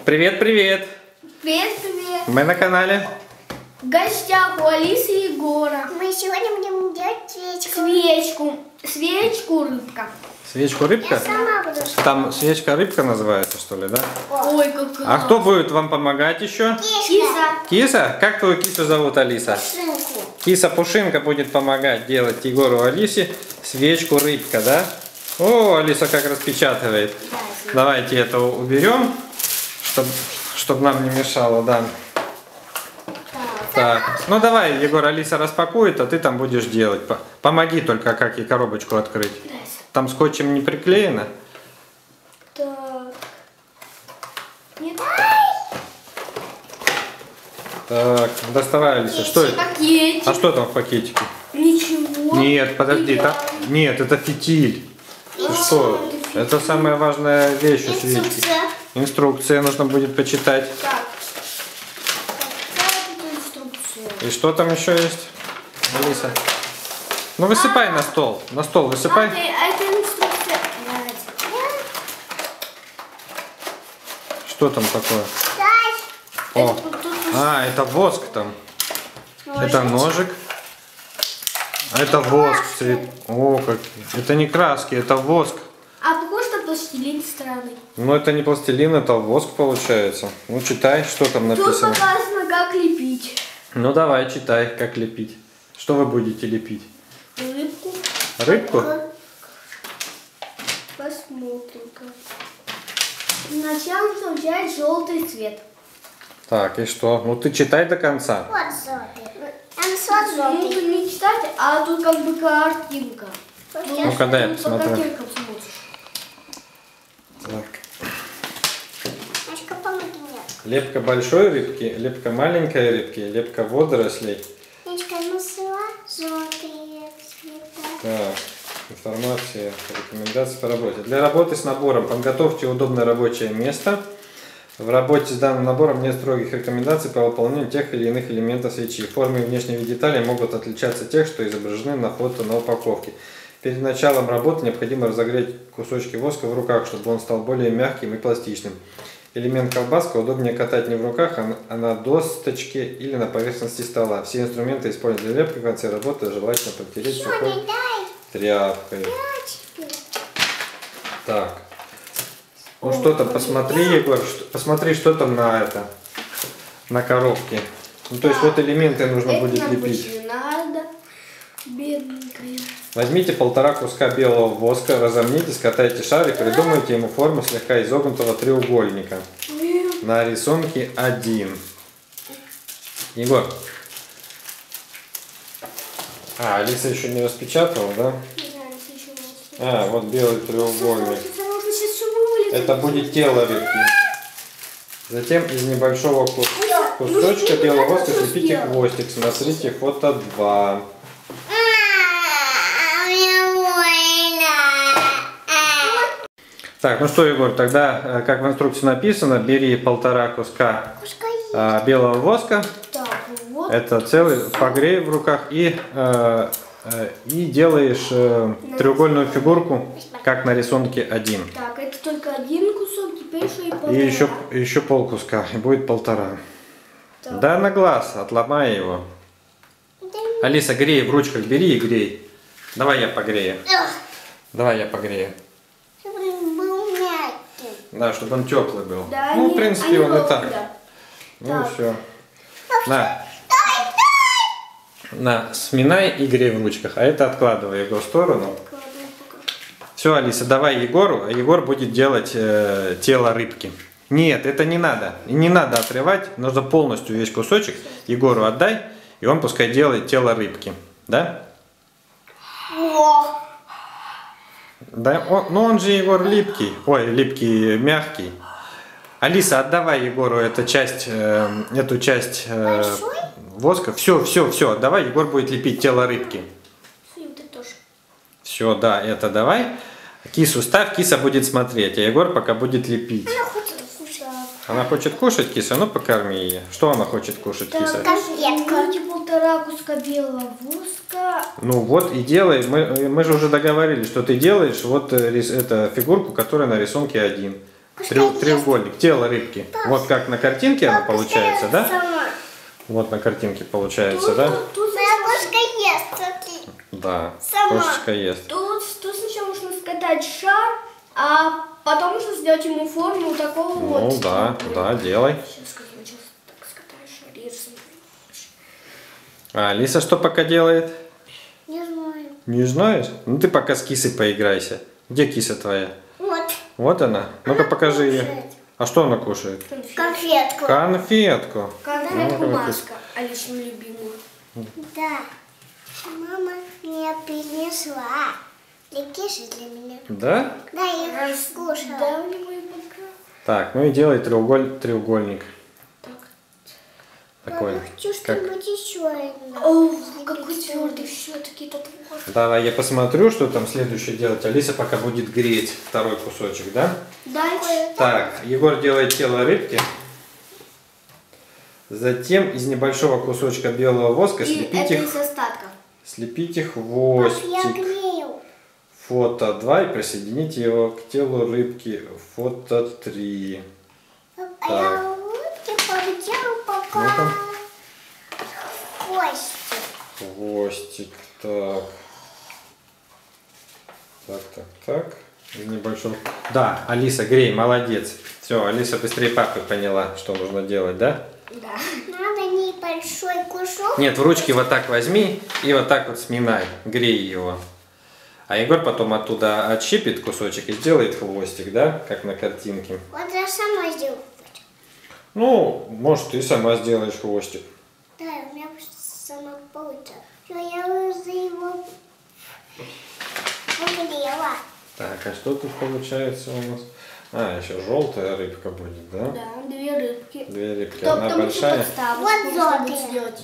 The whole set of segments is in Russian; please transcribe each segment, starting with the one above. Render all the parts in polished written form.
Привет, привет! Привет, привет! Мы на канале В гостях у Алисы и Егора. Мы сегодня будем делать свечку. Свечку рыбка. свечку рыбка. Я сама буду. Там свечка рыбка называется, что ли, да? Ой, какая. А кто будет вам помогать еще? Киса. Киса? Как твою кису зовут, Алиса? Шинку. Киса Пушинка будет помогать делать Егору и Алисе свечку рыбка, да? О, Алиса как распечатывает. Давайте это уберем, чтобы нам не мешало, да. Так, ну давай, Егор, Алиса распакует, а ты там будешь делать. Помоги только, как ей коробочку открыть. Там скотчем не приклеено. Так. Нет. Так, доставай, Алиса, что это? Пакетик. А что там в пакетике? Ничего. Нет, подожди, нет, это фитиль. Ты что? Это самая важная вещь у свечки. Инструкция. Инструкция нужно будет почитать. Так. Какая тут инструкция? И что там еще есть, Алиса? Ну высыпай на стол. На стол высыпай. А это инструкция. Что там такое? Дай. О, а, это воск там. Это ножик. А это воск цвет. О, как. Это не краски, это воск. А похож на пластилин странный. Ну это не пластилин, это воск получается. Ну читай, что там Тут написано. показано, как лепить. Ну давай, читай, как лепить. Что вы будете лепить? Рыбку. Рыбку? Посмотрим-ка. Сначала нужно взять желтый цвет. Так, и что? Ну ты читай до конца. Вот зомби. Там свод Ну, зомби. тут не читать, а тут как бы картинка. Ну-ка, дай я По посмотрю. картинкам смотришь. Так. Мачка, помоги мне. Лепка большой рыбки, лепка маленькой рыбки, лепка водорослей. Мачка, насыла желтые цвета. Так, информация, рекомендации по работе. Для работы с набором подготовьте удобное рабочее место. В работе с данным набором нет строгих рекомендаций по выполнению тех или иных элементов свечи. Формы и внешние вид деталей могут отличаться от тех, что изображены на фото на упаковке. Перед началом работы необходимо разогреть кусочки воска в руках, чтобы он стал более мягким и пластичным. Элемент колбаска удобнее катать не в руках, а на досточке или на поверхности стола. Все инструменты используют для лепки. В конце работы желательно протереть сухой Не дай. тряпкой. Мачки. Так. Ну что там, посмотри, Егор, посмотри, что там на коробке. Ну то есть вот элементы нужно Это будет нам лепить. больше не надо. Бедненькая. Возьмите 1,5 куска белого воска, разомните, скатайте шарик, придумайте ему форму слегка изогнутого треугольника. На рисунке 1. Егор. А, Алиса еще не распечатала, да? А, вот белый треугольник. Это будет тело рыбки. Затем из небольшого кусочка белого воска слепите хвостик. Смотрите фото 2. Так, ну что, Егор, тогда, как в инструкции написано, бери 1,5 куска белого воска. Так, вот. Это целый, погрей в руках и делаешь треугольную фигурку, как на рисунке 1. Так, это только один кусок, теперь еще и полтора. И еще полкуска, и будет 1,5. Так. Да, на глаз, отломай его. Алиса, грей в ручках, бери и грей. Давай я погрею. Давай я погрею. Был мягкий. Да, чтобы он теплый был. Да, Ну, в они- принципе, они он и голые, так. да. Ну, Так. все. На, сминай и грей в ручках. А это откладывай его в сторону. Все, Алиса, давай Егору, а Егор будет делать тело рыбки. Нет, это не надо. Не надо отрывать, нужно полностью весь кусочек Егору отдай, и он пускай делает тело рыбки. Да? Да, ну он же, Егор, липкий. Ой, липкий, мягкий. Алиса, отдавай Егору эту часть воска. Все, отдавай, Егор будет лепить тело рыбки. И вот это тоже. Все, да, это давай. Кису ставь, киса будет смотреть, а Егор пока будет лепить. Она хочет кушать, киса, ну покорми ее. Что она хочет кушать, киса? Конфетка. Возьмите 1,5 куска белого воска. Ну вот и делай, мы же уже договорились, что ты делаешь вот эту фигурку, которая на рисунке 1. треугольник, тело рыбки. Вот как на картинке она получается, да? Сама. Вот на картинке получается, да? Моя кошка ест, смотри. Да, Сама. кошечка ест. Тут сначала нужно скатать шар, а потом нужно сделать ему форму такого вот. Ну да, да, делай. Сейчас так скатаю шар и рисую. А Алиса что пока делает? Не знаю. Не знаешь? Ну ты пока с кисой поиграйся. Где киса твоя? Вот. Вот она. Ну-ка покажи ее. кушает. А что она кушает? Конфетку. Конфетку. Конфетку Ну, маска, Алисину любимую. Да. Мама мне принесла. Лепешки для меня. Да? Да, я их скушала. Да, у него и пока. Так, ну и делай треугольник. Так. Такой. Я хочу Как... что-нибудь еще. О, какой твердый все-таки этот вот. Давай я посмотрю, что там следующее делать. Алиса пока будет греть второй кусочек, да? Дальше. Так, Егор делает тело рыбки. Затем из небольшого кусочка белого воска И слепить это их, из остатков. слепите Я хвостик. грею. Фото 2 и присоедините его к телу рыбки. Фото 3. А я лучше победила пока Ну-ка. хвостик. Хвостик. Так. Так. Из небольшого. Да, Алиса, грей, молодец. Все, Алиса быстрее папы поняла, что нужно делать, да? Да. Надо небольшой кусок. Нет, в ручки вот так возьми и вот так вот сминай, грей его. А Егор потом оттуда отщепит кусочек и сделает хвостик, да, как на картинке. Вот я сама сделаю. Ну, может, ты сама сделаешь хвостик. Да, у меня сама получится. Все, я уже его погрела. Так, а что тут получается у нас? А, еще желтая рыбка будет, да? Да, две рыбки. Две рыбки, Потом одна еще большая. подставочку Вот нужно будет желтые. сделать.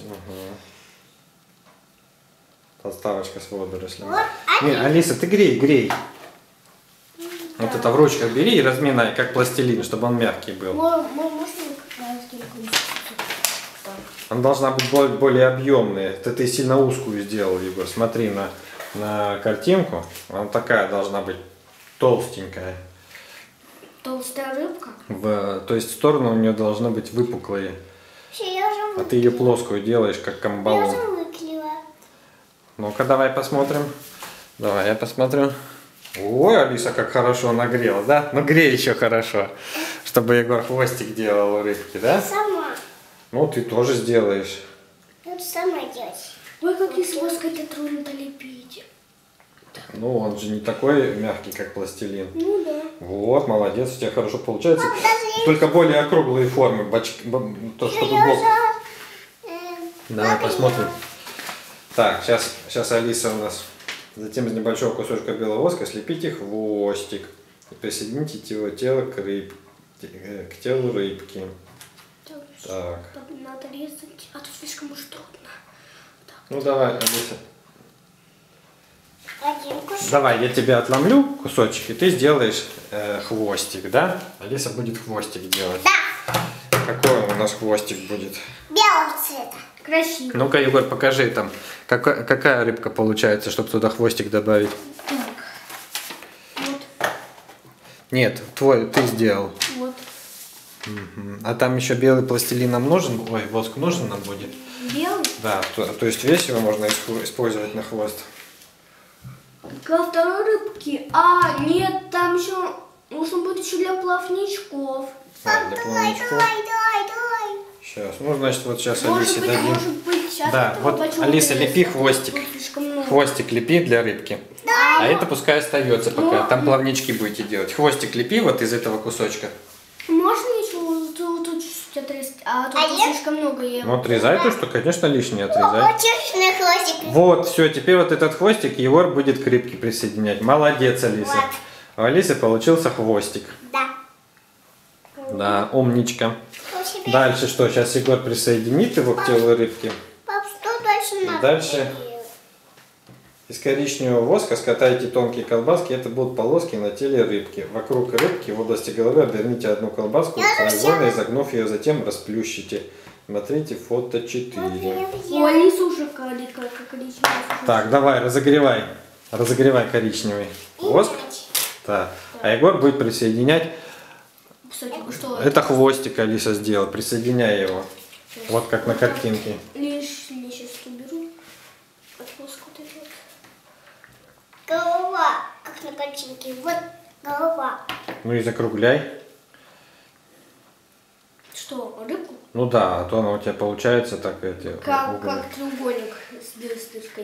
Подставочка с водорослями. Вот Не, Алиса, ты грей. Вот это в ручках бери и разминай, как пластилин, чтобы он мягкий был. Можно как раз только так. Она должна быть более объемная. Это ты сильно узкую сделал, Егор. Смотри на картинку. Она такая должна быть толстенькая. Толстая рыбка. То есть стороны у нее должны быть выпуклые. все, я уже А ты ее плоскую делаешь, как Я камбалу. уже выклеила. Ну-ка, давай посмотрим. Давай я посмотрю. Ой, Алиса, как хорошо нагрела, да? Ну грей еще хорошо, чтобы Егор хвостик делал у рыбки, да? Сама. Ну, ты тоже сделаешь. Буду сама делать. Ой, как из воска это трудно лепить. Ну, он же не такой мягкий, как пластилин. Ну да. Вот, молодец, у тебя хорошо получается. Только более округлые формы, то, чтобы Я бок. уже Давай погрела. посмотрим. Так, сейчас Алиса у нас. Затем из небольшого кусочка белого воска слепите хвостик. И присоедините его тело к телу рыбки. Так. Надо резать. А тут слишком уж трудно. Так. Ну давай, Алиса. Один кусок. Давай, я тебе отломлю кусочек, и ты сделаешь хвостик, да? Алиса будет хвостик делать. Да. Какой у нас хвостик будет? Белого цвета. Красиво. Ну-ка, Егор, покажи там, какая рыбка получается, чтобы туда хвостик добавить. Вот. Нет, ты сделал. Вот. А там еще белый пластилин нам нужен? Ой, воск нужен нам будет? Белый. Да, то есть весь его можно использовать на хвост. Ко второй рыбке. А, нет, там еще нужно будет еще для плавничков. А, для плавничков. Давай. Сейчас, ну, значит, вот сейчас Может Алисе быть, дадим. может быть, сейчас Да, этого вот, большого Алиса, веса лепи хвостик. будет слишком много. Хвостик лепи для рыбки. А это пускай остается пока. Там плавнички будете делать. Хвостик лепи вот из этого кусочка. Можно еще тут чуть-чуть отрезать? А тут А я- слишком много я. Ну, отрезай то, что, конечно, лишнее отрезай. Хочешь на хвостик? Вот, все, теперь вот этот хвостик Егор будет к рыбке присоединять. Молодец, Алиса. Вот. У Алисы получился хвостик. Да. Да, умничка. У тебя- Дальше что? Сейчас Егор присоединит его к телу рыбки. Пап, что дальше надо? дальше? делать? Из коричневого воска скатайте тонкие колбаски. Это будут полоски на теле рыбки. Вокруг рыбки в области головы оберните одну колбаску, произвольно изогнув ее, затем расплющите. Смотрите фото Вот 4. я У взяла. Алисы уже коричневая. Так, давай, разогревай. Разогревай коричневый воск. Иначе. Так. А Егор будет присоединять Кстати, что Это хвостик Алиса сделала, присоединяй его. Сейчас. Вот как на картинке. Лишнее сейчас уберу. Отпуск вот этот. Голова, как на картинке. Вот голова. Ну и закругляй. Что, рыбку? Ну да, а то она у тебя получается так эти Как углы. треугольник с дыркой.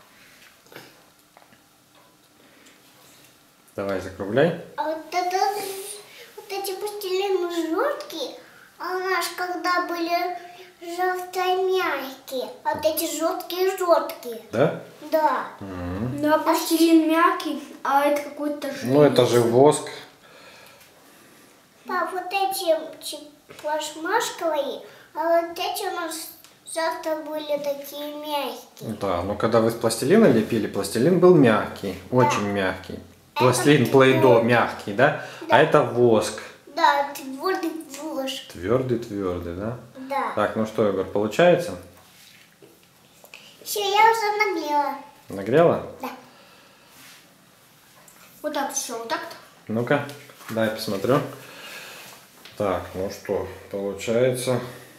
Давай закругляй. А вот эти пластилины жесткие, а у нас когда были желто-мягкие, а вот эти жесткие. Да? Да. Да, пластилин мягкий, а это какой-то жир. Ну это же воск. Пап, вот эти пластмашковые, а вот эти у нас завтра были такие мягкие. Да, но когда вы с пластилина лепили, пластилин был мягкий, очень мягкий. Пластилин плейдо мягкий, да? А это воск. Да, твердый воск. Твердый, да? Да. Так, ну что, Егор, получается? Все, я уже нагрела. Нагрела? Да. Вот так все, вот так-то. Ну-ка, дай посмотрю. Так, ну что, получается.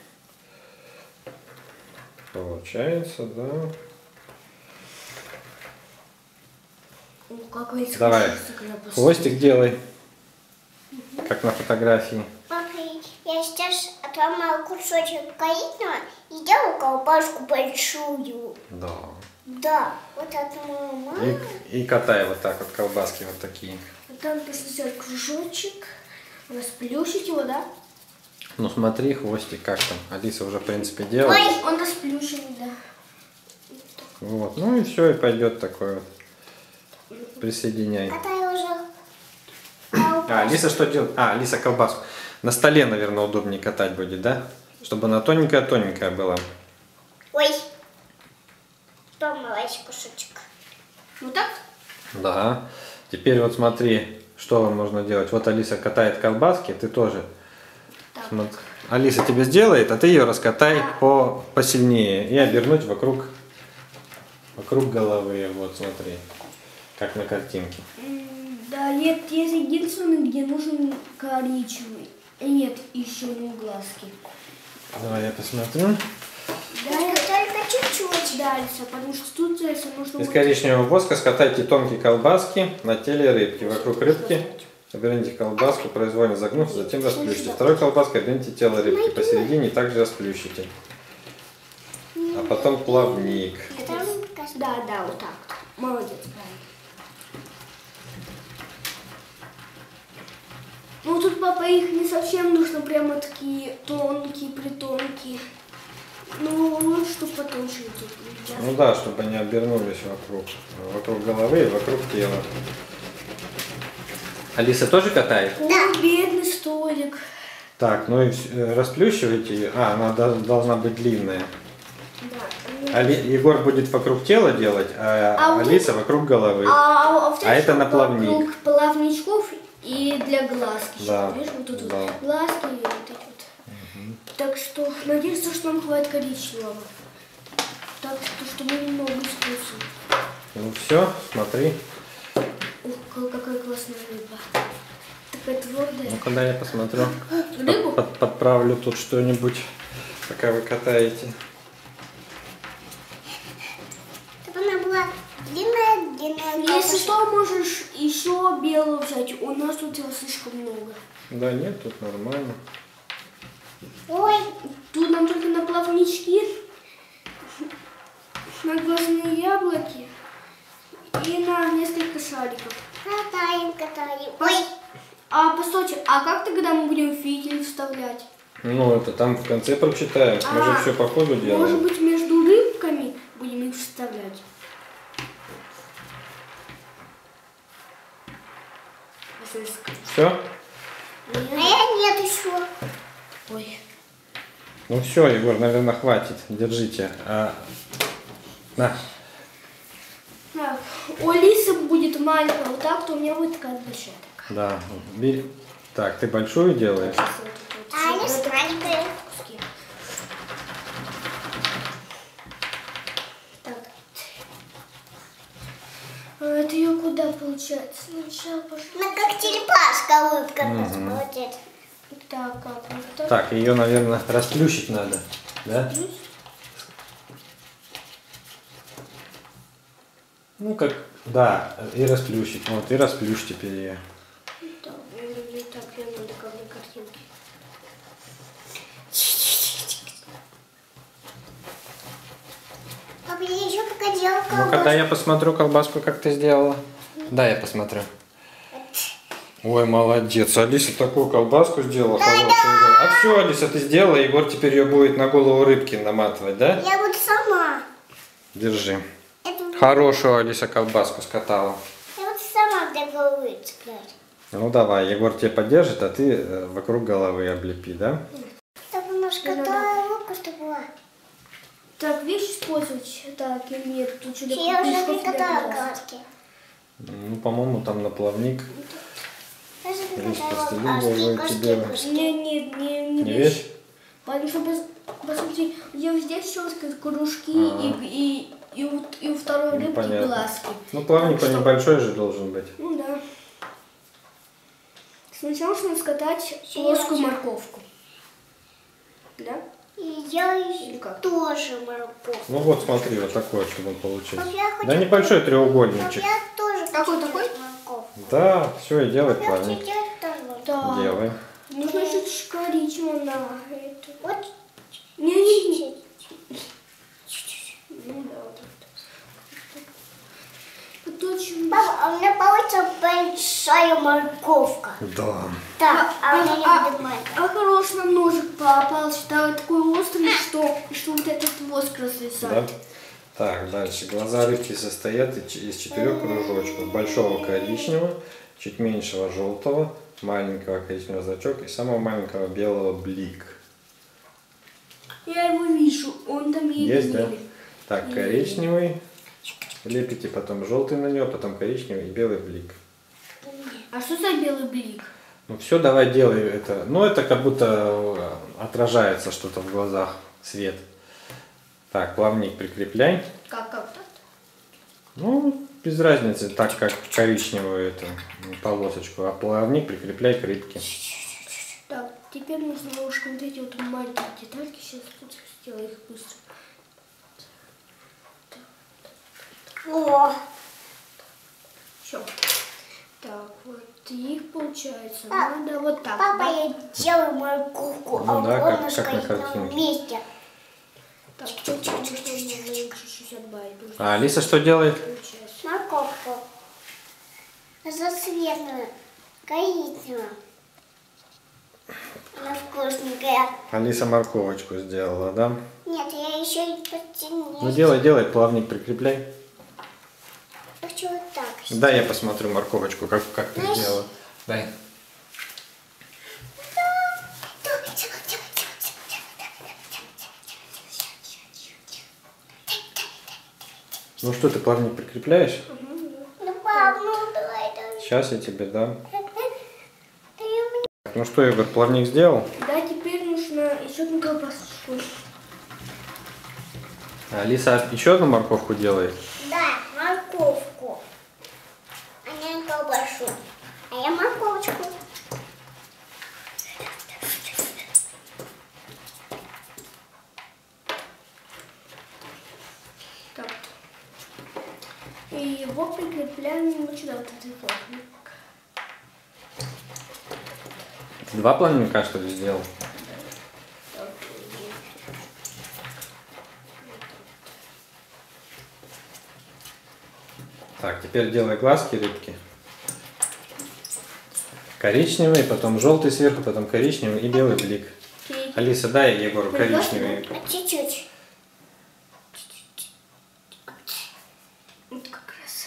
Получается, да. О, как говорится, Давай, хочется, когда после- хвостик делай. Как на фотографии. Папа, я сейчас отломала кусочек коричневого и сделала колбаску большую. Да. Да, вот отломала. И катай вот так вот колбаски вот такие. Там нужно сделать кружочек, расплющить его, да? Ну смотри, хвостик как там. Алиса уже в принципе делала. Ой. Он расплющенный, да. Вот, ну и все, и пойдет такое вот. Присоединяй. Катаю уже. А, Алиса что делает? А, Алиса колбаску. На столе, наверное, удобнее катать будет, да? Чтобы она тоненькая-тоненькая была. Ой. Сломалась кусочек. Вот так? Да. Теперь вот смотри, что вам нужно делать. Вот Алиса катает колбаски, ты тоже. Так. Алиса тебе сделает, а ты ее раскатай посильнее и обернуть вокруг головы. Вот смотри, как на картинке. Да, есть единственный, где нужен коричневый. Нет, еще не глазки. Давай я посмотрю. Да, Только чуть-чуть. дальше, потому что тут дальше нужно... Из коричневого воска скатайте тонкие колбаски на теле рыбки. Вокруг рыбки оберните колбаску, произвольно загнув, затем расплющите. Второй колбаской оберните тело рыбки. Посередине также расплющите. А потом плавник. Да, вот так. Молодец, правильно. Ну тут, папа, их не совсем нужно прямо такие тонкие. Ну, лучше, чтобы потоньше идти. Ну да, чтобы они обернулись вокруг головы и вокруг тела. Алиса тоже катает? Да. Бедный столик. Так, ну и расплющивайте ее. А, она должна быть длинная. Да. Егор будет вокруг тела делать, а вот Алиса вокруг головы. Вот А это на плавник. вокруг плавничков и для глазки. Да, Видишь, вот тут да. вот глазки и вот эти вот. Так что надеюсь, что нам хватит коричневого. Так что, чтобы немного использовать. Ну все, смотри. Ух, какая классная рыба. Такая твердая. Ну когда я посмотрю. Рыбу? Подправлю тут что-нибудь, пока вы катаете. Чтобы она была длинная. Если что, можешь еще белую взять. У нас тут его слишком много. Да нет, тут нормально. Ой. Тут нам только на плавнички, на глазные яблоки и на несколько шариков. Катаем. Ой. А постойте, а как тогда мы будем фитиль вставлять? Ну это там в конце прочитаем. Мы же все по ходу Может делаем. быть, между рыбками будем их вставлять? Все? А я нет еще. Ой. Ну все, Егор, наверное, хватит. Держите. На. Так, у Алисы будет маленькая вот так, то у меня будет такая большая. Да. Бери. Так, ты большую делаешь? Сейчас вот это вот А они всё, маленькие. куски. Так. А это ее куда получается? Сначала пошла. Ну как черепашка улыбка получается. Так, как вот так? Так, ее, наверное, расплющить надо, да? Плюс. Ну, как, да, и расплющить. Вот, и расплющь теперь ее. Так, так, прям надо как на картинке. Папа, я еще пока делала Ну, когда я посмотрю колбаску, как ты сделала. Да, я посмотрю. Ой, молодец. Алиса такую колбаску сделала хорошую. А все, Алиса, ты сделала. Егор теперь ее будет на голову рыбки наматывать, да? Я буду сама. Держи. Это... Хорошую Алиса колбаску скатала. Я буду сама для головы цеплять. Ну давай, Егор тебя поддержит, а ты вокруг головы облепи, да? Так немножко такая лука, чтобы была. Так, видишь, использовать? Так, или нет? Тут что-то Я уже кусочек приготовила для глаз. краски. Ну, по-моему, там на плавник. Я уже Лишь приготовила постелил краски, тебе. краски. Не Не весь. весь? Потому что, посмотри, я здесь щеткой кружки и у второй Ну, рыбки понятно. глазки. Ну, плавник Так он что- небольшой же должен быть. Ну да. Сначала нужно скатать плоскую морковку. Да? И я Или как? тоже морковку. Ну вот, смотри, вот такой, чтобы он получился. Пап, я хочу- Да небольшой Пап, треугольничек. я тоже Какой хочу такой? делать морковку. Да, все, и делай Я хочу плавник. делать тоже. Да. Делай. Нужно чуть коричневого на это. Вот Не. Ну да, вот так. Потом Папа, а у меня получится большая морковка. Да. Так, а у меня не будет маленькая. А хорош нам ножик попался, да, такой острый, что вот этот воск Да? разрезает. Так, дальше. Глаза рыбки состоят из 4 кружочков. Большого коричневого, чуть меньшего желтого, маленького коричневого значок и самого маленького белого блик. Я его вижу, он там Есть, да? еле-еле. Так, коричневый. Лепите потом желтый на него, потом коричневый и белый блик. А что за белый блик? Ну все, давай делай это. Ну это как будто отражается что-то в глазах, свет. Так, плавник прикрепляй. Как так? Ну, без разницы, так как коричневую эту полосочку, а плавник прикрепляй к рыбке. Так, теперь нужно немножко вот эти вот маленькие детальки, сейчас тут сделаю их быстро. О, Все. Так, вот их получается. Пап, Надо вот так. папа, да? я делаю морковку, Ну а да, он как на стоит на картинке. месте. Так, тут нужно чуть-чуть отбавить. потому что А Алиса что делает? получается. Морковку. Разноцветную, коричневую. Она вкусненькая. Алиса морковочку сделала, да? Нет, я еще и почти Ну не делай, плавник прикрепляй. хочу вот так. Дай я посмотрю морковочку, как ты Знаешь- сделала. Дай. Ну что, ты плавник прикрепляешь? Ну, пап, ну давай, давай. Сейчас я тебе дам. Ты мне- Ну что, Егор, плавник сделал? Да, теперь нужно еще одну колбаску. А Алиса еще одну морковку делает? Да, морковку. А не колбасу. А я морковочку. Так. И его прикрепляем вот сюда, вот этот плавник. Ты 2 плавника, что ли, сделал? Так, Так, теперь делай глазки рыбки. Коричневый, потом желтый сверху, потом коричневый и белый блик. окей. Алиса, дай Егору коричневый. А чуть-чуть. Вот как раз.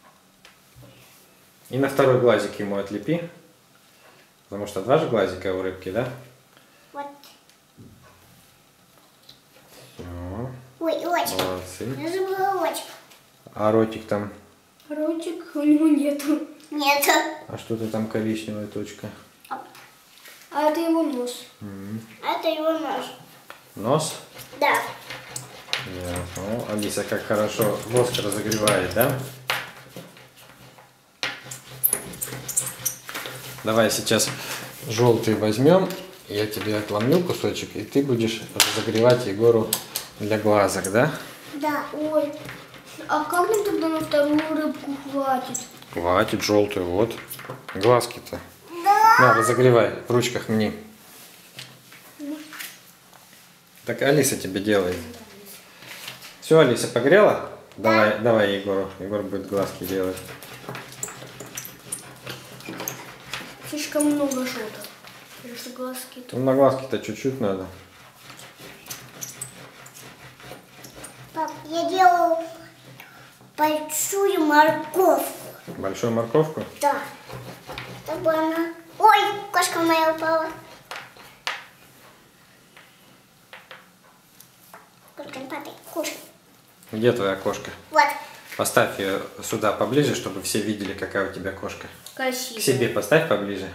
И на второй глазик ему отлепи. Потому что 2 же глазика у рыбки, да? Вот. Все, Ой, очки. молодцы. Я забыла очки. А ротик там? Ротик у него нету. Нет. А что ты там коричневая точка? А это его нос. Это его нож. Нос? Да. Ясно. О, Алиса как хорошо воск разогревает, да? Давай сейчас желтый возьмем Я тебе отломил кусочек, и ты будешь разогревать Егору для глазок, да? Да. Ой, а как нам тогда на вторую рыбку хватит? Хватит желтую, вот. Глазки-то. Да. На, разогревай, в ручках мне. Так Алиса тебе делает. Все, Алиса погрела? Давай, давай Егору. Егор будет глазки делать. Слишком много желтого. Потому что глазки тут. Ну, на глазки-то чуть-чуть надо. Пап, я делаю большую морковку. Большую морковку? Да. Чтобы она... Ой, кошка моя упала. Кошка, папа, кушай. Где твоя кошка? Вот. Поставь ее сюда поближе, чтобы все видели, какая у тебя кошка. Красиво. К себе поставь поближе.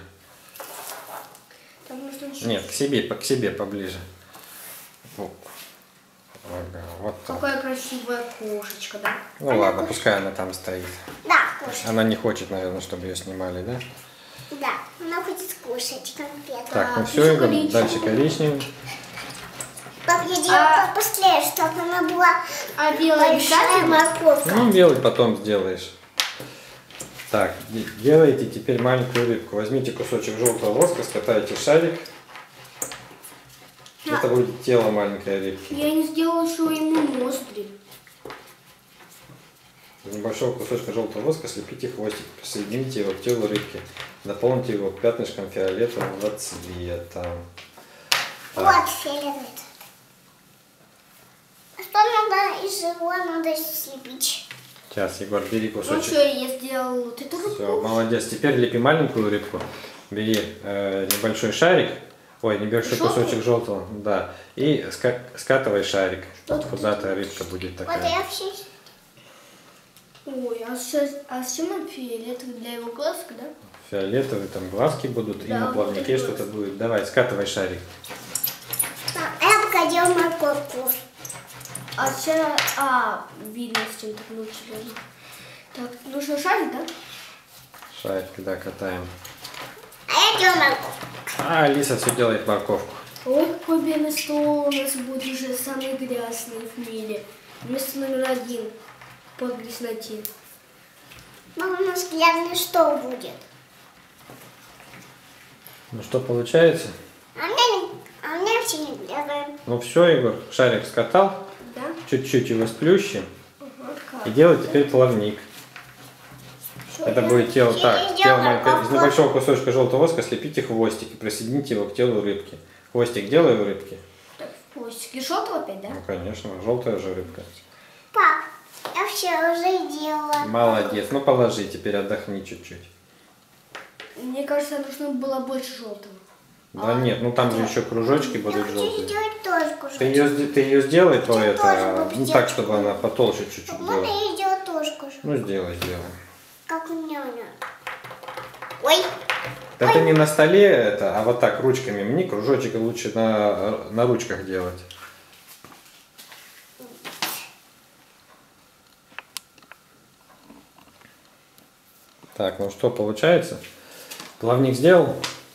Там нужно еще- Нет, к себе поближе. Во. Ага, вот так. Какая красивая кошечка, да? Ну ладно, пускай она там стоит. Да, кушай. Она не хочет, наверное, чтобы ее снимали, да? Да, она хочет кушать конфету. Так, ну Так, все, еще Игорь, коричневый. дальше коричневый. Пап, я делаю побыстрее, чтобы она была А белая большая обязательно? морковка. Ну, белый потом сделаешь. Так, делайте теперь маленькую рыбку. Возьмите кусочек желтого воска, скатайте в шарик. Это будет тело маленькой рыбки. Я не сделала еще ему ноздри. Из небольшого кусочка желтого воска слепите хвостик, присоедините его к телу рыбки. Наполните его пятнышком фиолетового цвета. Вот фиолетовый. А что надо из его надо слепить? Сейчас, Егор, бери Ну кусочек. что, я сделала вот эту Все, рыбку. молодец. Теперь лепи маленькую рыбку. Бери небольшой шарик. Ой, небольшой Желтый? кусочек желтого. Да. И скатывай шарик. Что тут Куда-то рыбка будет Вот такая. я все... Ой, а с чем он фиолетовый для его глазок, да? Фиолетовые там глазки будут. И Да, на вот плавнике такие что-то глазки. будет. Давай, скатывай шарик. А я пока делаю морковку. А сейчас... видно, с чем так научили. Так, нужно шарик, да? Шарик, да, катаем. А я делаю морковку. А Алиса все делает морковку. Ой, какой белый стол у нас будет уже самый грязный в мире. Место номер 1 по грязноте. Мама, у нас грязный стол будет. Ну что получается? А у меня все не грязное. Ну все, Егор, шарик скатал. Да? Чуть-чуть его сплющим. Вот как. И делай теперь плавник. Это будет тело так. Тело маленькое. Из небольшого кусочка желтого воска слепите хвостик и присоедините его к телу рыбки. Хвостик делай у рыбки. Так, хвостики желтого опять, да? Ну конечно, желтая же рыбка. Пап, я все уже делала. Молодец. Ну положи, теперь отдохни чуть-чуть. Мне кажется, нужно было больше желтого. Да нет, ну там же еще кружочки Я будут хочу желтые. сделать тоже кушать. Ты ее сделай, то Я это, тоже ну буду так, делать. чтобы она потолще чуть-чуть Можно была. я сделать тоже кушать? Ну сделай. Как у меня. Ой, Это не на столе, это, а вот так ручками. Мне кружочек лучше на ручках делать. Так, ну что получается? Плавник сделал?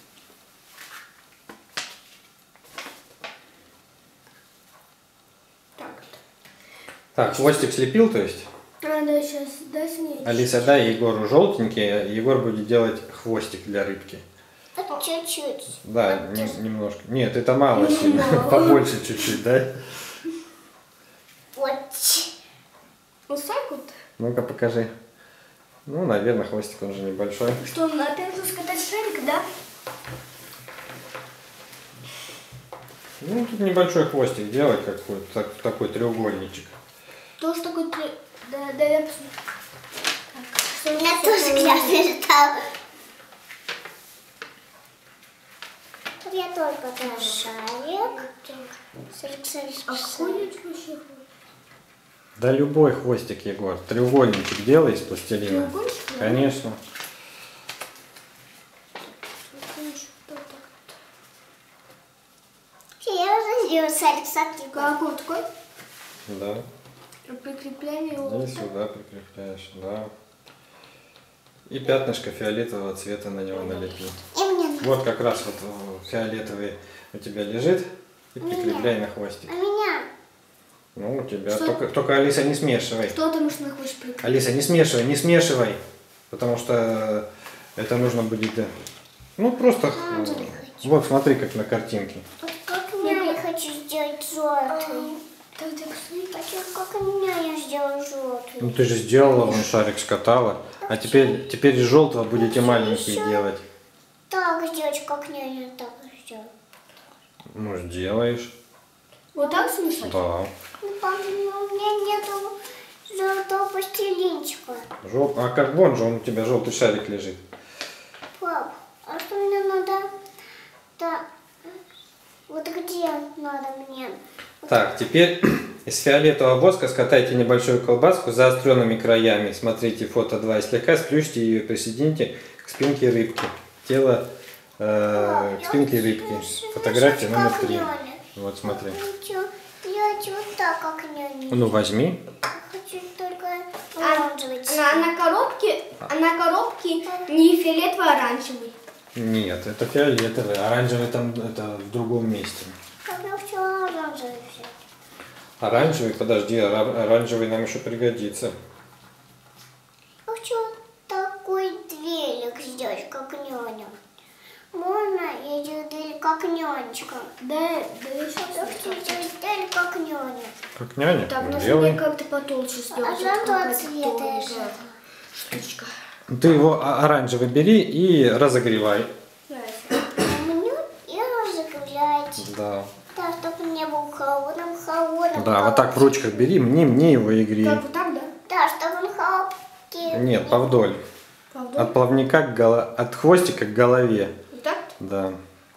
Так. Так, хвостик слепил, то есть? Надо сейчас дать мне. Алиса, дай Егору желтенький, Егор будет делать хвостик для рыбки. вот чуть-чуть. Да, немножко. Нет, это мало сильно. Побольше чуть-чуть, да? Вот. Вот так вот. Ну-ка покажи. Ну, наверное, хвостик он же небольшой. Что, опять же скатать шарик, да? Ну, тут небольшой хвостик делай, какой-то такой треугольничек. Тоже такой... Да, я посмотрю. Так, что У меня нас тоже это- грязный стал. Вот я тоже пока шарик. А какой у тебя вообще хвост? Да любой хвостик, Егор. Треугольничек делай из пластилина. Треугольничек, да? Конечно. Все, я уже сделала шарик с оттиком. Какой вот такой? Да. Прикрепляем его. И вот так. сюда прикрепляешь, да. И пятнышко фиолетового цвета на него налепи. И мне надо. Вот как раз вот фиолетовый у тебя лежит. И прикрепляй на хвостик. А меня? Ну, у тебя. Что? Только, Алиса, не смешивай. Что ты нужно хочешь прикрепить? Алиса, не смешивай, не смешивай. Потому что это нужно будет... Ну, просто... Оранжевый хочу. Вот, смотри, как на картинке. Вот как меня я хочу сделать желтый. Хочу, как меня я сделаю желтый. Ну, ты же сделала, вон шарик скатала. А теперь из желтого будете маленькие Ещё. делать. Так сделать, как няня так сделать. Ну, сделаешь. Вот так смешать? Да. Ну, папа, ну, у меня нету желтого пластилинчика. А как вон же он у тебя желтый шарик лежит. Пап, а что мне надо? Да. Вот где надо мне? Так, теперь из фиолетового воска скатайте небольшую колбаску с заостренными краями. Смотрите фото 2 и слегка сплющите ее и присоедините к спинке рыбки. Тело к спинке рыбки. Фотография номер 3. Вот смотри. Я хочу вот так, как няня. Ну возьми. Хочу только оранжевый цвет. А на коробке не фиолетовый, а оранжевый. Нет, это фиолетовый. Оранжевый там это в другом месте. Как я хочу оранжевый взять. Оранжевый, подожди, оранжевый нам еще пригодится. Я хочу такой дверик сделать, как няня. Можно я сделаю дверь, как нянечка? Да, еще Я хочу сделать дверь, как няня. Как няня? Так, Ну, нужно делай. мне как-то потолще сделать. А Вот желтого какая-то цвета тоненькая же. штучка. Ты его оранжевый бери и разогревай. Мне и разогревать. Да. Да, чтобы не был холодным. Да, вот так в ручках бери, мне его и грей. Так, вот так, да? Да, чтобы он холодный. Нет, повдоль. Правда? От плавника от хвостика к голове. Вот так? Да.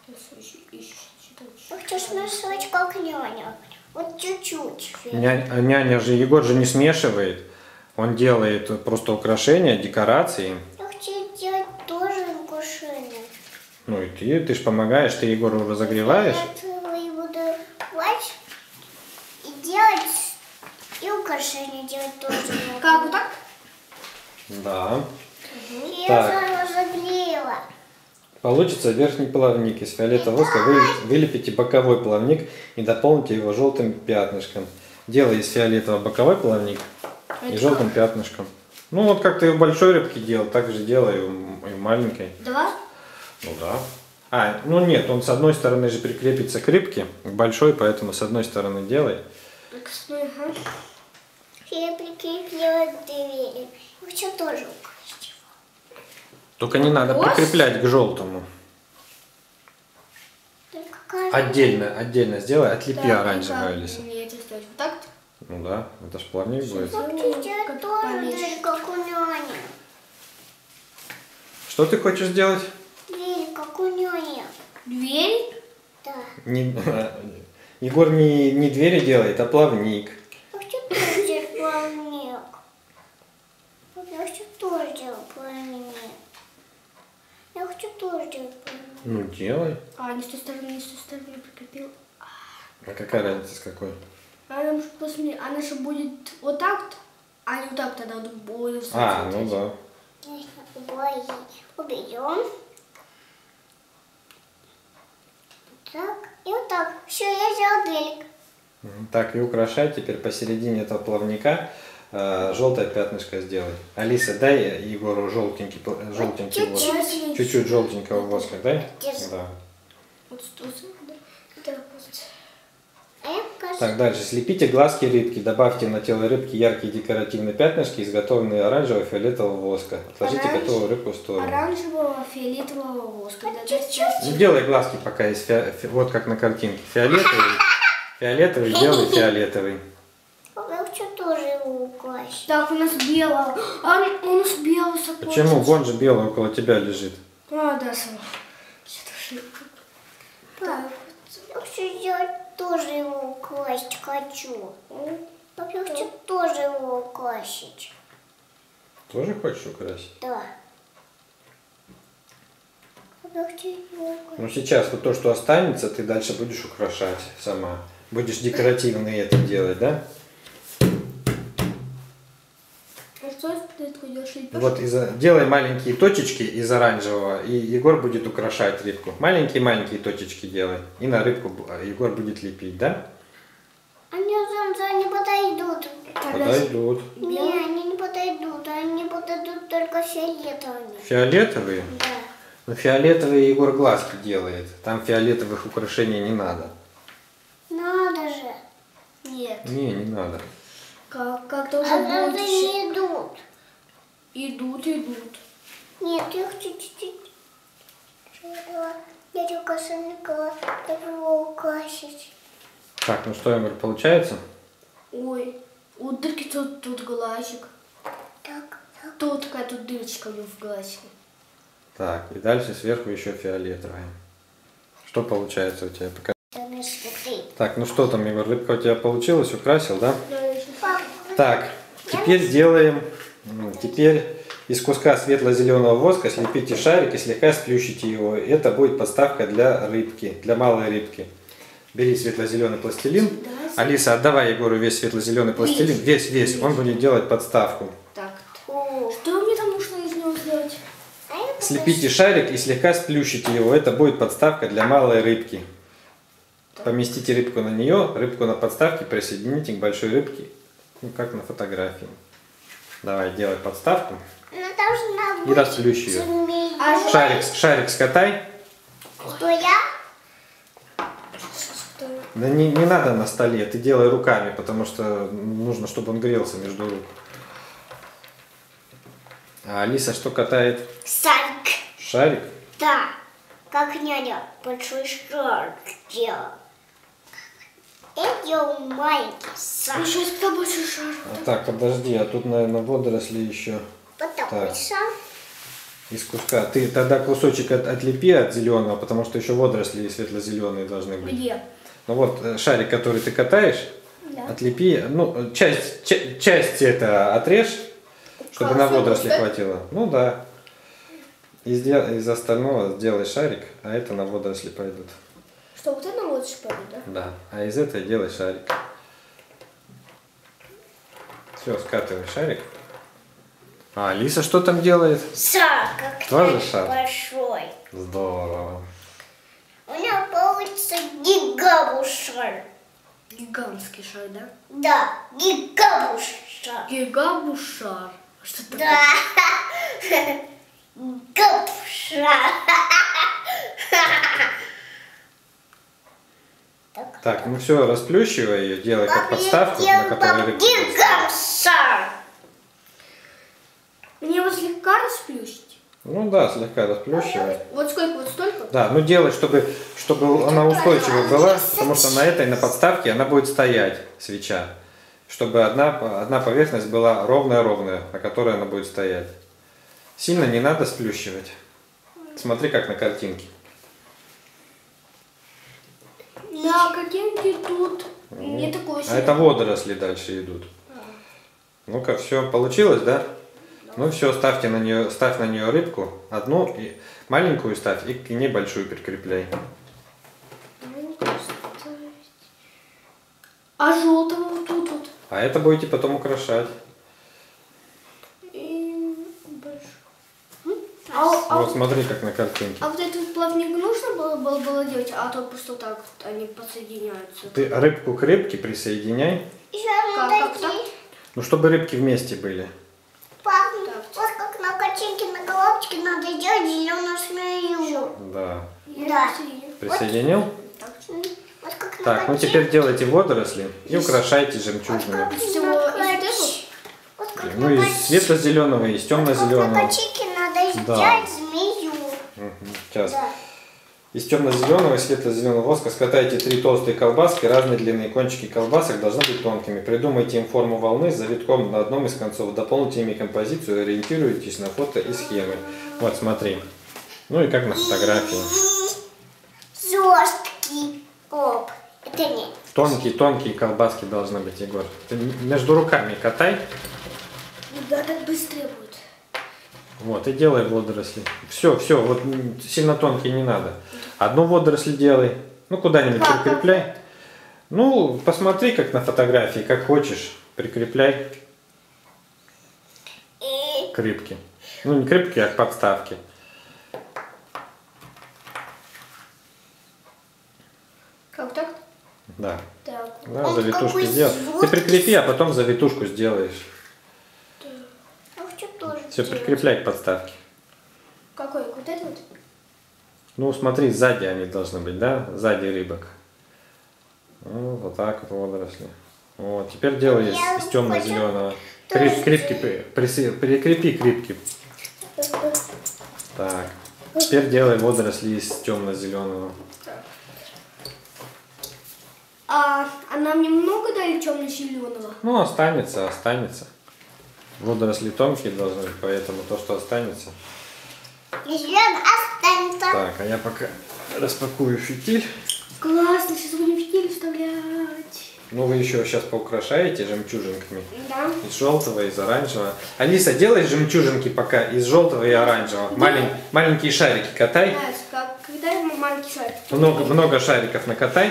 Я хочу смешивать, как няня. Вот чуть-чуть. Няня же, Егор же не смешивает. Он делает просто украшения, декорации. Я хочу делать тоже украшения. Ну и ты же помогаешь, ты Егору разогреваешь. Я его буду плачь и делать, и украшения делать тоже. Как, вот так? Да. Я Так. уже разогрела. Получится верхний плавник. Из фиолетового воска вылепите боковой плавник и дополните его желтым пятнышком. Делай из фиолетового боковой плавник и желтым пятнышком. Ну вот как ты в большой рыбке делал, так же делай и в маленькой. Два? Ну да. Ну нет, он с одной стороны же прикрепится к рыбке, к большой, поэтому с одной стороны делай. Так, стой, ага. Я прикрепила двери. Я хочу тоже украсть. Только не надо прикреплять к желтому. Только каждый. Отдельно сделай, отлепи Так, оранжевую, как Алиса. мне это сделать? Вот так? Ну да, это ж плавник будет. Я хочу сделать Как тоже поменьше. дверь, как у няни. Что ты хочешь сделать? Дверь, как у няни. Дверь? Да. Егор не двери делает, а плавник. Я хочу тоже делать плавник. Я хочу тоже делать плавник. Я хочу тоже делать плавник. Ну делай. А, не с той стороны прикрепил. А какая разница с какой? Она же будет вот так, а не вот так тогда будет. Ну да. Уберем. Так, и вот так. Все, я сделал дверик. Так, и украшай теперь посередине этого плавника желтое пятнышко сделай. Алиса, дай Егору желтенький воск. Чуть-чуть желтенького воска дай. Да. Вот да? Так вот. А я покажу. Так, дальше. Слепите глазки рыбки. Добавьте на тело рыбки яркие декоративные пятнышки, изготовленные оранжевого и фиолетового воска. Отложите готовую рыбку в сторону. Оранжевого, фиолетового воска. Да, Чуть-чуть. Ну, делай глазки пока есть. Вот как на картинке. Фиолетовый, делай фиолетовый. Я хочу тоже его украсть. Так, у нас белого. У нас белого закончился. Почему? Вон же белый около тебя лежит. А, да, сам. Так. Я хочу сделать тоже его украсть. Хочу. Пап, я хочу тоже его украсить. Тоже хочешь украсить? Да. Пап, я хочу его украсить. Ну сейчас вот то, что останется, ты дальше будешь украшать сама. Будешь декоративные это делать, да? что ты идешь лепешку? Вот делай маленькие точечки из оранжевого, и Егор будет украшать рыбку. Маленькие-маленькие точечки делай. И на рыбку Егор будет лепить, да? Они не подойдут. Подойдут. Не, они не подойдут. Они подойдут только фиолетовыми. Фиолетовые? Да. Ну, фиолетовые Егор глазки делает. Там фиолетовых украшений не надо. Надо же. Нет. Не надо. Как тоже А будет они еще. идут. Идут. Нет, я хочу чуть-чуть. Я только сынка его украсить. Так, ну что, Егор, получается? Ой, у дырки тут глазик. Так. Тут такая тут дырочка в глазике. Так, и дальше сверху еще фиолетовая. Что получается у тебя? Пока. Смотри. Так, ну что там, Егор, рыбка у тебя получилась, украсил, да? Папа, Так, теперь сделаем, теперь из куска светло-зеленого воска слепите шарик и слегка сплющите его. Это будет подставка для рыбки, для малой рыбки. Бери светло-зеленый пластилин. Алиса, отдавай Егору весь светло-зеленый пластилин. Весь. Он будет делать подставку. Так, что мне там нужно из него сделать? Слепите шарик и слегка сплющите его. Это будет подставка для малой рыбки. Поместите рыбку на нее, рыбку на подставке присоедините к большой рыбке, ну, как на фотографии. Давай, делай подставку она должна и быть расплющи ее. змеей. Шарик скатай. Что я? Да не надо на столе, ты делай руками, потому что нужно, чтобы он грелся между рук. А Алиса что катает? Шарик. Шарик? Да. Как няня большой шарик делала. Я делаю маленький шарик. Сейчас побольше шар. Так, подожди, а тут, наверное, водоросли еще. Потом Так. шар. Из куска. Ты тогда кусочек отлепи от зеленого, потому что еще водоросли светло-зеленые должны быть. Где? Ну вот шарик, который ты катаешь, Да. отлепи, ну часть это отрежь, чтобы на водоросли хватило. Ну да. Из остального сделай шарик, а это на водоросли пойдут. Что, вот это вот шпали, да? Да. А из этой делай шарик. Все, скатывай шарик. А Алиса что там делает? Шар, как Тоже няня шар? большой. Здорово. У меня получится гигабушар. Гигантский шар, да? Да, гигабушар. Гигабушар. Что такое? Да. Гигабушар. Так, ну все, расплющивай ее, делай как подставку, на которой рыбка будет. Гигабушар. Мне вот слегка расплющить. Ну да, слегка расплющивай. Вот сколько, вот столько? Да, ну делай, чтобы она устойчивой была, потому что на этой, на подставке, она будет стоять, свеча. Чтобы одна поверхность была ровная-ровная, на которой она будет стоять. Сильно не надо сплющивать. Смотри, как на картинке. На картинке тут не такой А это водоросли дальше идут. Ну-ка, все, получилось, да? Ну все, ставь на нее рыбку, одну, и маленькую ставь, и к ней большую прикрепляй. А желтого вот тут вот. А это будете потом украшать. И больше. Вот смотри, как на картинке. А вот этот плавник нужно было делать, а то просто так вот они подсоединяются. Ты рыбку к рыбке присоединяй, Еще Как надо так? идти. ну чтобы рыбки вместе были. Пап, вот как на картинке на головочке надо делать зеленую змею. Да. Да. Присоединил? Вот как на Так, ну теперь делайте водоросли и украшайте жемчужными. Всего из Вот как Ну на из картинке. светло-зеленого, из Как на темно-зеленого. картинке надо сделать змею. Сейчас. Да. Из темно-зеленого и светло-зеленого воска скатайте 3 толстые колбаски разной длины. Кончики колбасок должны быть тонкими. Придумайте им форму волны с завитком на одном из концов. Дополните ими композицию, ориентируйтесь на фото и схемы. Вот, смотри. Ну и как на фотографии. Жесткий. Оп. Это не. Тонкие колбаски должны быть, Егор. Ты между руками катай. Да, так быстрее будет. Вот, и делай водоросли. Все, вот сильно тонкие не надо. Одну водоросль делай. Ну, куда-нибудь прикрепляй. Ну, посмотри, как на фотографии, как хочешь. Прикрепляй. к рыбке. Ну, не к рыбке, а к подставке. Как так? Да. Так. Да, Он завитушку такой сделай. Ты жёсткий. прикрепи, а потом завитушку сделаешь. Я хочу тоже Все, сделать. прикрепляй к подставке. Какой? Вот этот вот? Ну, смотри, сзади они должны быть, да? Сзади рыбок. Ну, вот так вот водоросли. Вот, теперь делай Я из темно-зеленого. тоже Прикрепи крепки. Так. Теперь делай водоросли из темно-зеленого. А нам немного дали темно-зеленого? Ну, останется. Водоросли тонкие должны быть, поэтому то, что останется. Зеленый останется. Так, а я пока распакую фитиль. Классно, сейчас будем фитиль вставлять. Ну, вы еще сейчас поукрашаете жемчужинками. Да. Из желтого, из оранжевого. Алиса, делай жемчужинки пока из желтого и оранжевого. Маленькие шарики катай. Знаешь, когда я маленький шарик? Много шариков накатай.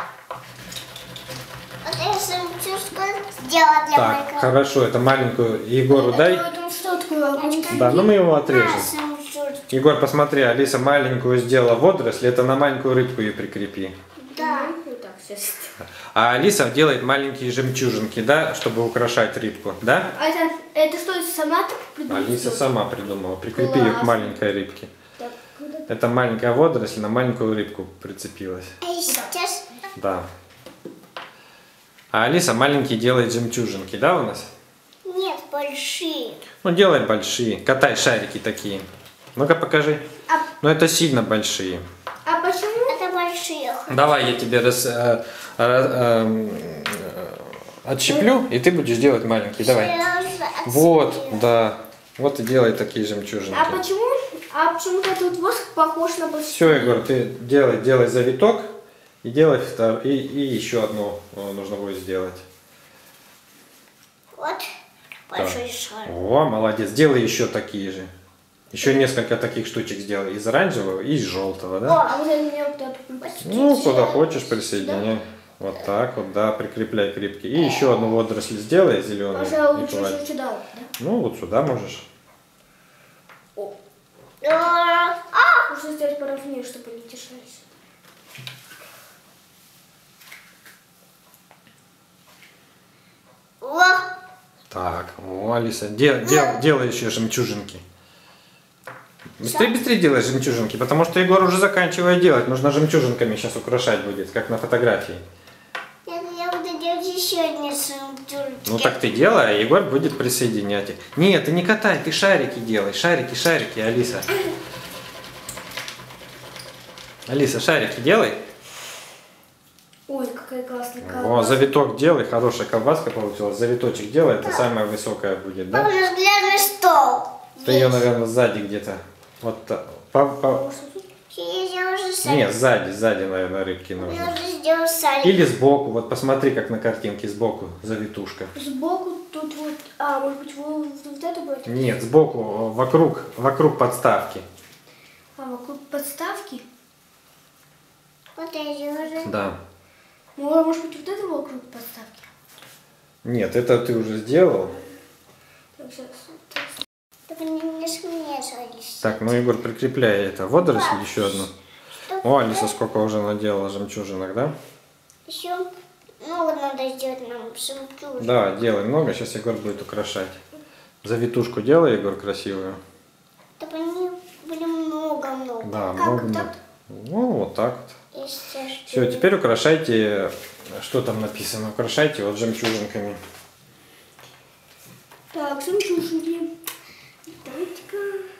Вот я жемчужку сделала для Так, Майка. хорошо, это маленькую Егору дай. Это что такое? Да, ну мы его отрежем. Жемчужку. Егор, посмотри, Алиса маленькую сделала водоросль, это на маленькую рыбку и прикрепи. Да. Вот так, сейчас. А Алиса делает маленькие жемчужинки, да, чтобы украшать рыбку, да? А это что, сама так придумала? Алиса сама придумала. Прикрепи ее к Класс. маленькой рыбке. Так, куда? Это маленькая водоросль на маленькую рыбку прицепилась. А сейчас Да. А Алиса маленькие делает жемчужинки, да, у нас? нет, большие. Ну, делай большие. Катай шарики такие. Ну-ка, покажи. А- Ну, это сильно большие. А почему? Это большие. Давай я тебе отщеплю, и ты будешь делать маленькие. Давай. Вот, да. Вот и делай такие жемчужинки. А почему? А почему-то этот воск похож на большой? Все, Егор, ты делай завиток и делай и еще одну нужно будет сделать. Вот большой шар. О, молодец. Делай еще такие же. Еще несколько таких штучек сделай. Из оранжевого и из желтого, О, да? а вот это мне куда-то... Ну, куда хочешь присоединяй. Вот так вот, да, прикрепляй крепки. И еще одну водоросль сделай зеленую. Пожалуй, и лучше кладь. сюда, вот, да? Ну, вот сюда можешь. Нужно сделать поровнее, чтобы не тешались. О, Так, о, Алиса, делай еще жемчужинки. Быстрее делай жемчужинки, потому что Егор уже заканчивает делать. Нужно жемчужинками сейчас украшать будет, как на фотографии. я буду делать еще одни жемчужки. Ну так ты делай, а Егор будет присоединять их. Нет, ты не катай, ты шарики делай. Шарики, Алиса. Алиса, шарики делай. Ой, какая классная О, колбаска. завиток делай, хорошая колбаска получилась. Завиточек делай, это самая высокая будет, да? Папа, взгляд стол. Ты ее, наверное, сзади где-то. Вот так. Я уже салик. Нет, сзади, наверное, рыбки Я нужно. уже сделал салик. Или сбоку, вот посмотри, как на картинке, сбоку завитушка. Сбоку тут вот... А, может быть, вот это будет? Нет, сбоку, вокруг подставки. А, вокруг подставки? Вот эти уже. Да. Может быть, вот это вокруг подставки? Нет, это ты уже сделал. Так, сейчас. Только не смешались. Так, ну, Егор, прикрепляй это. Водоросль еще одну. О, Алиса сколько уже наделала жемчужинок, да? Еще много надо сделать нам жемчужин. Да, делай много, сейчас Егор будет украшать. Завитушку делай, Егор, красивую. Так они были много-много. Да, Как много. так? Ну, вот так вот. Если Все, теперь украшайте, что там написано, украшайте вот жемчужинками. Так, жемчужинки. Давайте-ка.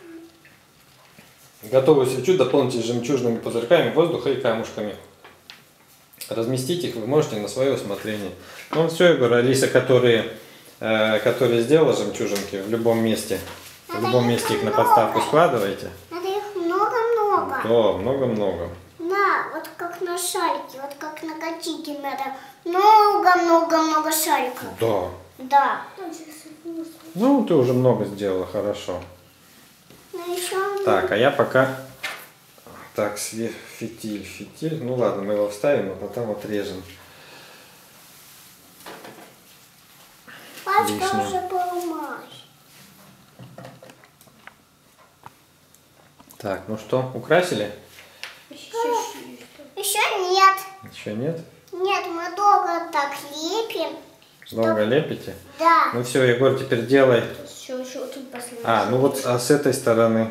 Готовую свечу дополните жемчужными пузырьками воздуха и камушками. Разместить их вы можете на свое усмотрение. Ну все, Егор, Алиса, которые сделала жемчужинки в любом месте. В любом месте их на подставку складывайте. надо их много-много. Да, много-много. На, вот как на шарике, вот как на котике надо много-много-много шариков. Да. Да. Ну, ты уже много сделала, хорошо. Но еще Так, а я пока... Так, фитиль. Ну ладно, мы его вставим, а потом отрежем. пачка лишнее. уже поломалась. Так, ну что, украсили? Еще нет. Еще нет? Нет, мы долго так лепим. Долго лепите? Да. Ну все, Егор, теперь делай. Все, тут последний. Ну вот с этой стороны.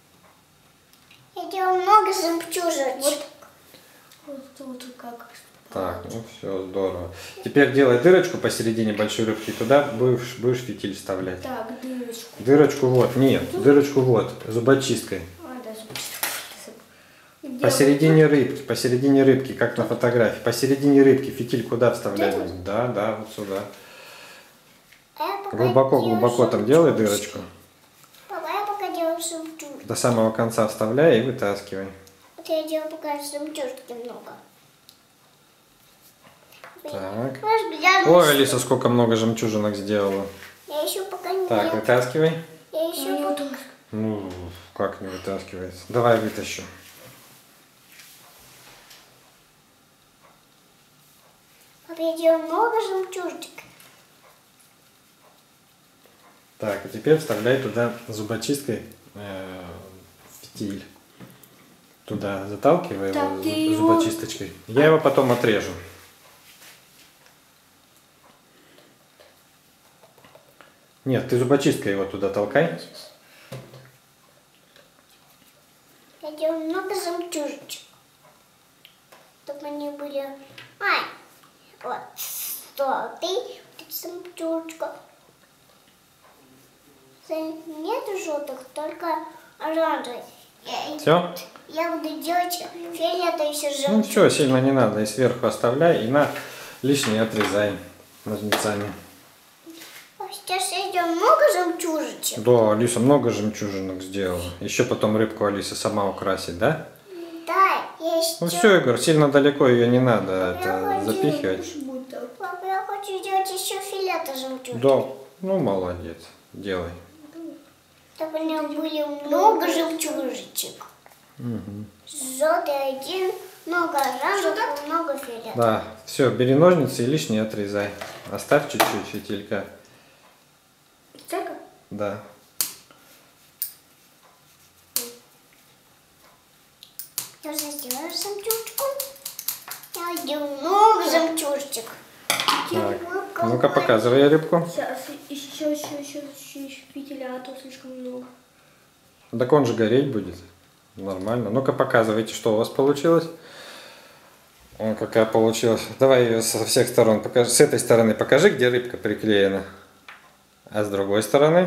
Я делаю много жемчужек. Вот как. Так, ну все, здорово. Теперь делай дырочку посередине большой рыбки, туда будешь фитиль вставлять. Так, дырочку. Дырочку вот, нет, дырочку вот, зубочисткой. Да, зубочистка. Посередине рыбки, как на фотографии. Посередине рыбки фитиль куда вставлять? Да, вот сюда. Глубоко там делай дырочку. Папа, я пока делаю жемчужки. До самого конца вставляй и вытаскивай. Вот я делаю пока жемчужки много. Так. Я Ой, Алиса, сколько много жемчужинок сделала. еще пока не. Так, вытаскивай. Я еще пока. Ну, как не вытаскивается? Давай вытащу. Папа, я делаю много жемчужек. Так, а теперь вставляй туда зубочисткой фитиль. Туда заталкивай Так, его ты его- зубочисточкой. Я его потом отрежу. Нет, ты зубочисткой его туда толкай. Я делаю много жемчужек. Чтобы они были. Вот. Что ты? Вот жемчужка. Нет желтых, только оранжевый. Все? Я буду делать фиолетовый жемчуг. Ну все, сильно не надо. И сверху оставляй, и лишнее отрезай ножницами. Сейчас я делаю много жемчужечек. Да, Алиса много жемчужинок сделала. Еще потом рыбку Алиса сама украсит, да? Да, я еще. Ну все, Егор, сильно далеко ее не надо запихивать. Папа, я хочу сделать еще фиолетовый жемчуг. Да, ну молодец, делай. Чтобы у меня были много жемчужечек. Желтый один, много оранжевых, много фиолетовых. Да, все, бери ножницы и лишнее отрезай. Оставь чуть-чуть фитилька. Так? Да. Я уже сделала жемчужку. Я делаю много жемчужечек. Так, ну-ка показывай рыбку. Сейчас, еще фитиля, а то слишком много. Так он же гореть будет. Нормально. Ну-ка показывайте, что у вас получилось. О, какая получилась. Давай ее со всех сторон покажи. С этой стороны покажи, где рыбка приклеена. А с другой стороны.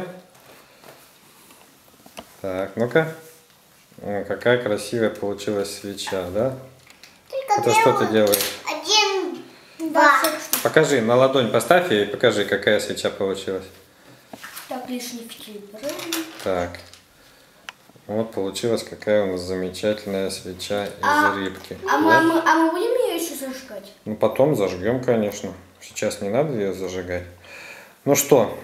Так, ну-ка. О, какая красивая получилась свеча, да? Это что ты делаешь? 1, 2. Покажи, на ладонь поставь и покажи, какая свеча получилась. Так, лишний фитиль. Так. Вот получилась какая у нас замечательная свеча из рыбки. А мы будем ее еще зажигать? Ну, потом зажгем, конечно. Сейчас не надо ее зажигать. Ну что,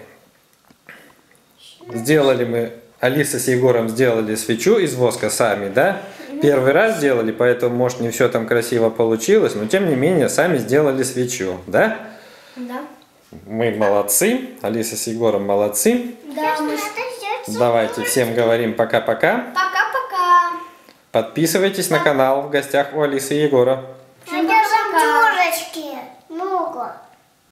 сделали мы, Алиса с Егором сделали свечу из воска сами, да? Первый раз сделали, поэтому, может, не все там красиво получилось, но, тем не менее, сами сделали свечу, да? Да. Мы молодцы, Алиса с Егором молодцы. Да, мы... Давайте всем говорим пока-пока. Пока-пока. Подписывайтесь на канал в гостях у Алисы и Егора.